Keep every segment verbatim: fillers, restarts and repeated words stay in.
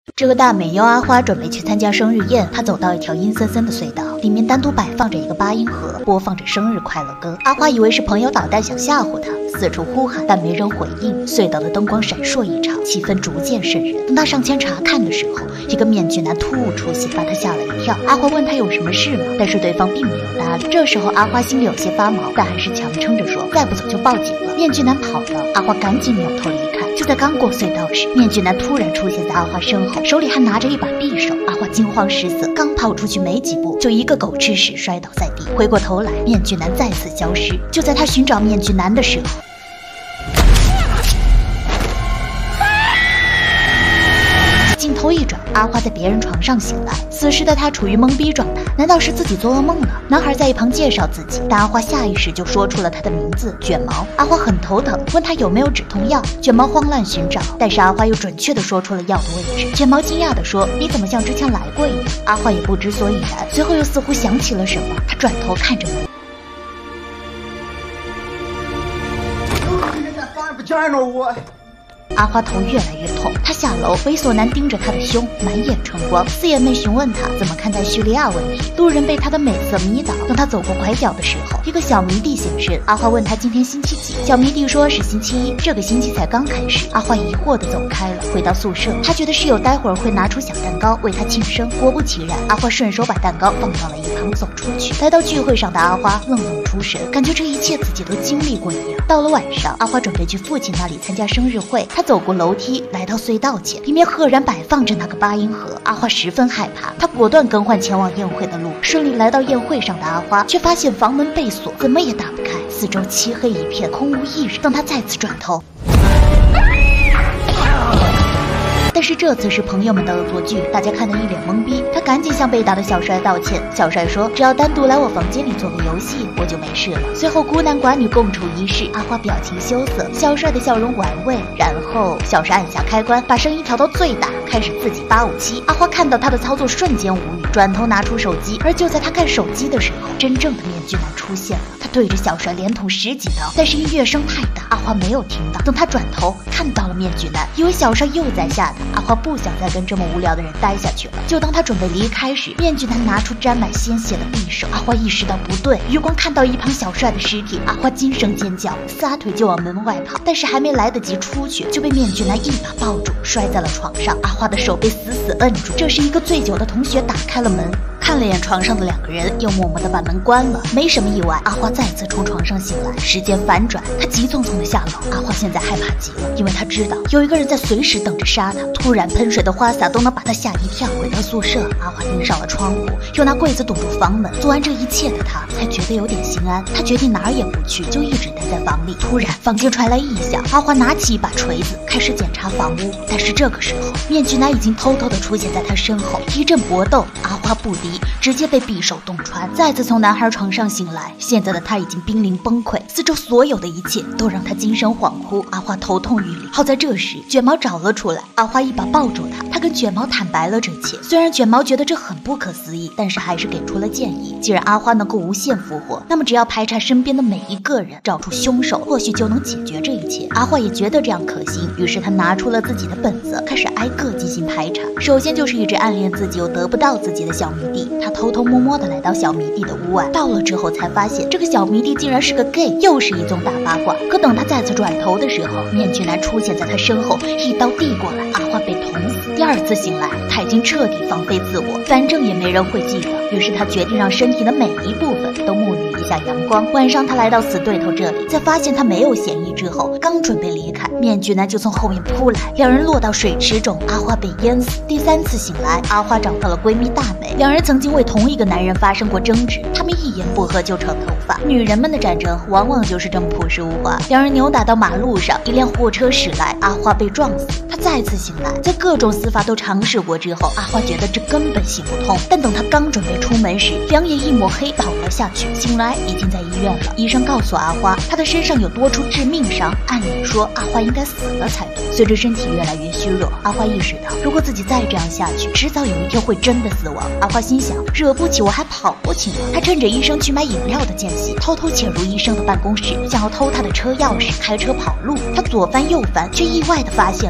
这个大美妞阿花准备去参加生日宴，她走到一条阴森森的隧道，里面单独摆放着一个八音盒，播放着生日快乐歌。阿花以为是朋友捣蛋想吓唬她，四处呼喊，但没人回应。隧道的灯光闪烁异常，气氛逐渐渗人。等她上前查看的时候，一个面具男突兀出现，把她吓了一跳。阿花问他有什么事吗？但是对方并没有搭理。这时候阿花心里有些发毛，但还是强撑着说：“再不走就报警了。”面具男跑了，阿花赶紧扭头离开。就在刚过隧道时，面具男突然出现在阿花身后，手里还拿着一把匕首。阿花惊慌失色，刚跑出去没几步，就一个狗吃屎摔倒在地。回过头来，面具男再次消失。就在他寻找面具男的时候，镜头一转，阿花在别人床上醒来。此时的她处于懵逼状态，难道是自己做噩梦了？男孩在一旁介绍自己，但阿花下意识就说出了他的名字卷毛。阿花很头疼，问他有没有止痛药。卷毛慌乱寻找，但是阿花又准确地说出了药的位置。卷毛惊讶地说：“你怎么像之前来过一样？”阿花也不知所以然，随后又似乎想起了什么，他转头看着门。阿花头越来越痛，她下楼，猥琐男盯着她的胸，满眼春光。四眼妹询问她怎么看待叙利亚问题，路人被她的美色迷倒。当她走过拐角的时候，一个小迷弟现身。阿花问她今天星期几，小迷弟说是星期一，这个星期才刚开始。阿花疑惑地走开了，回到宿舍，她觉得室友待会儿会拿出小蛋糕为她庆生。果不其然，阿花顺手把蛋糕放到了一旁，走出去。来到聚会上的阿花愣愣出神，感觉这一切自己都经历过一样。到了晚上，阿花准备去父亲那里参加生日会，她走过楼梯，来到隧道前，里面赫然摆放着那个八音盒。阿花十分害怕，她果断更换前往宴会的路。顺利来到宴会上的阿花，却发现房门被锁，怎么也打不开，四周漆黑一片，空无一人。当她再次转头，但是这次是朋友们的恶作剧，大家看得一脸懵逼。他赶紧向被打的小帅道歉。小帅说：“只要单独来我房间里做个游戏，我就没事了。”随后孤男寡女共处一室，阿花表情羞涩，小帅的笑容玩味。然后小帅按下开关，把声音调到最大，开始自己八五七。阿花看到他的操作瞬间无语，转头拿出手机。而就在他看手机的时候，真正的面具男出现了。他对着小帅连捅十几刀，但是音乐声太大，阿花没有听到。等他转头看到了面具男，以为小帅又在吓他。阿花不想再跟这么无聊的人待下去了。就当他准备离开时，面具男拿出沾满鲜血的匕首。阿花意识到不对，余光看到一旁小帅的尸体，阿花惊声尖叫，撒腿就往门外跑。但是还没来得及出去，就被面具男一把抱住，摔在了床上。阿花的手被死死摁住。这时一个醉酒的同学打开了门，看了眼床上的两个人，又默默地把门关了。没什么意外，阿花再次从床上醒来。时间反转，她急匆匆地下楼。阿花现在害怕极了，因为她知道有一个人在随时等着杀她。突然喷水的花洒都能把她吓一跳。回到宿舍，阿花盯上了窗户，又拿柜子堵住房门。做完这一切的她才觉得有点心安。她决定哪儿也不去，就一直待在房里。突然房间传来异响，阿花拿起一把锤子开始检查房屋。但是这个时候，面具男已经偷偷地出现在她身后。一阵搏斗，阿花不敌，直接被匕首洞穿。再次从男孩床上醒来，现在的她已经濒临崩溃，四周所有的一切都让她精神恍惚。阿花头痛欲裂。好在这时卷毛找了出来，阿花一把抱住他，他跟卷毛坦白了这切。虽然卷毛觉得这很不可思议，但是还是给出了建议。既然阿花能够无限复活，那么只要排查身边的每一个人，找出凶手，或许就能解决这一切。阿花也觉得这样可行，于是他拿出了自己的本子，开始挨个进行排查。首先就是一直暗恋自己又得不到自己的小迷弟，他偷偷摸摸的来到小迷弟的屋外，到了之后才发现这个小迷弟竟然是个 gay， 又是一宗大八卦。可等他再次转头的时候，面具男出现在他身后，一刀递过来，阿花被捅死。第二次醒来，他已经彻底放飞自我，反正也没人会记得。于是他决定让身体的每一部分都沐浴一下阳光。晚上他来到死对头这里，在发现他没有嫌疑之后，刚准备离开，面具男就从后面扑来，两人落到水池中，阿花被淹死。第三次醒来，阿花找到了闺蜜大美，两人曾经为同一个男人发生过争执，他们一言不合就扯头发。女人们的战争往往就是这么朴实无华。两人扭打到马路上，一辆货车驶来，阿花被撞死。她再次醒来，在各种死法都尝试过之后，阿花觉得这根本行不通。但等她刚准备出门时，两眼一抹黑倒了下去。醒来已经在医院了，医生告诉阿花，她的身上有多处致命伤，按理说阿花应该死了才对。随着身体越来越虚弱，阿花意识到，如果自己再这样下去，迟早有一天会真的死亡。阿花心想，惹不起我还跑不起吗？她趁着医生去买饮料的间隙，偷偷潜入医生的办公室，想要偷他的车钥匙，开车跑路。她左翻右翻，却意外的发现了医生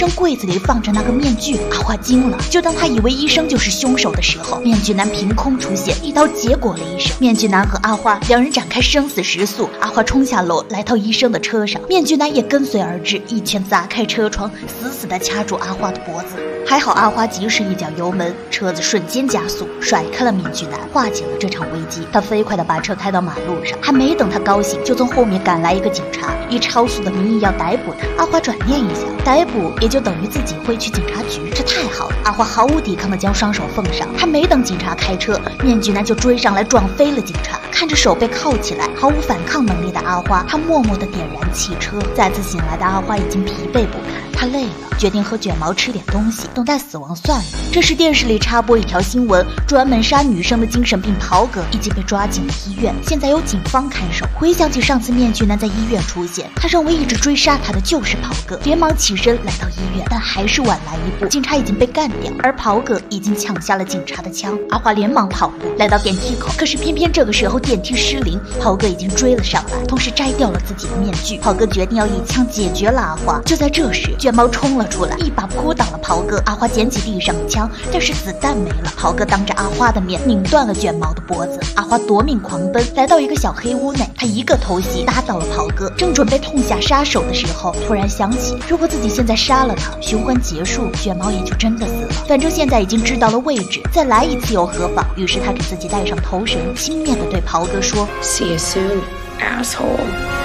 生柜子里放着那个面具。阿花惊了，就当他以为医生就是凶手的时候，面具男凭空出现，一刀结果了医生。面具男和阿花两人展开生死时速，阿花冲下楼来到医生的车上，面具男也跟随而至，一拳砸开车窗，死死地掐住阿花的脖子。还好阿花及时一脚油门，车子瞬间加速，甩开了面具男，化解了这场危机。他飞快地把车开到马路上，还没等他高兴，就从后面赶来一个警察，以超速的名义要逮捕他。阿花转念一想，逮捕也就等于自己会去警察局，这太好了。阿花毫无抵抗地将双手奉上，还没等警察开车，面具男就追上来撞飞了警察。看着手被铐起来、毫无反抗能力的阿花，他默默地点燃汽车。再次醒来的阿花已经疲惫不堪，他累了，决定和卷毛吃点东西，等待死亡算了。这时电视里插播一条新闻，专门杀女生的精神病袍哥已经被抓进了医院，现在由警方看守。回想起上次面具男在医院出现，他认为一直追杀他的就是袍哥，连忙起身来到医院，但还是晚来一步，警察已经被干掉，而袍哥已经抢下了警察的枪。阿花连忙跑步来到电梯口，可是偏偏这个时候电梯失灵，袍哥已经追了上来，同时摘掉了自己的面具。袍哥决定要一枪解决了阿花。就在这时，卷毛冲了出来，一把扑倒了袍哥。阿花捡起地上的枪，但是子弹没了。袍哥当着阿花的面拧断了卷毛的脖子。阿花夺命狂奔，来到一个小黑屋内，他一个偷袭打倒了袍哥，正准备痛下杀手的时候，突然想起，如果自己现在杀了他，循环结束，卷毛也就真的死了。反正现在已经知道了位置，再来一次又何妨？于是他给自己戴上头绳，轻蔑地对袍哥说 ：“See you soon, asshole。”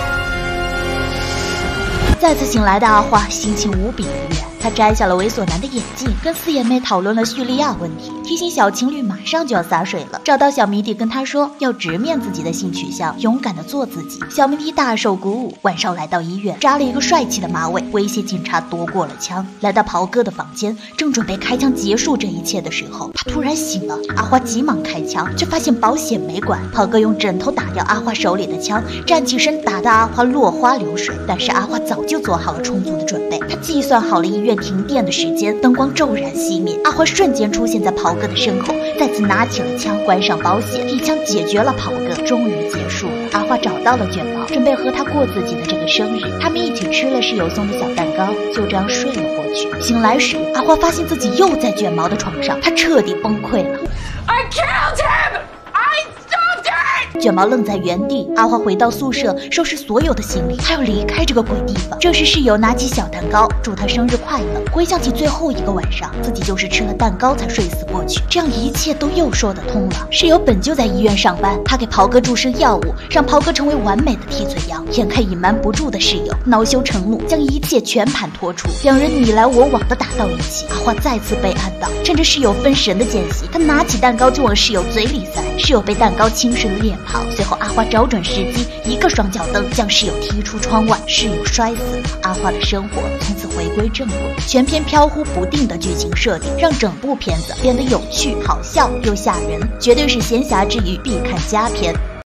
再次醒来的阿花心情无比愉悦，她摘下了猥琐男的眼镜，跟四眼妹讨论了叙利亚问题，提醒小情侣马上就要洒水了。找到小迷弟跟他说要直面自己的性取向，勇敢的做自己。小迷弟大受鼓舞，晚上来到医院，扎了一个帅气的马尾，威胁警察夺过了枪。来到袍哥的房间，正准备开枪结束这一切的时候，他突然醒了。阿花急忙开枪，却发现保险没管。袍哥用枕头打掉阿花手里的枪，站起身打得阿花落花流水。但是阿花早就做好了充足的准备，他计算好了医院停电的时间，灯光骤然熄灭，阿花瞬间出现在袍哥的身后，再次拿起了枪，关上保险，一枪解决了袍哥。终于结束了，阿花找到了卷毛，准备和他过自己的这个生日。他们一起吃了室友送的小蛋糕，就这样睡了过去。醒来时，阿花发现自己又在卷毛的床上，他彻底崩溃了。 I killed him! I stopped it! 卷毛愣在原地。阿花回到宿舍，收拾所有的行李，她要离开这个鬼地方。这时室友拿起小蛋糕，祝她生日快乐。回想起最后一个晚上，自己就是吃了蛋糕才睡死过去，这样一切都又说得通了。室友本就在医院上班，他给袍哥注射药物，让袍哥成为完美的替罪羊。眼看隐瞒不住的室友，恼羞成怒，将一切全盘托出，两人你来我往的打到一起。阿花再次被按倒，趁着室友分神的间隙，他拿起蛋糕就往室友嘴里塞，室友被蛋糕侵蚀了脸庞。随后阿花找准时机，一个双脚蹬将室友踢出窗外，室友摔死了。阿花的生活从此回归正轨。全篇飘忽不定的剧情设定，让整部片子变得有趣、好笑又吓人，绝对是闲暇之余必看佳片。